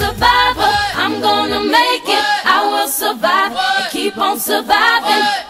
survivor. I'm gonna make it. I will survive and keep on surviving.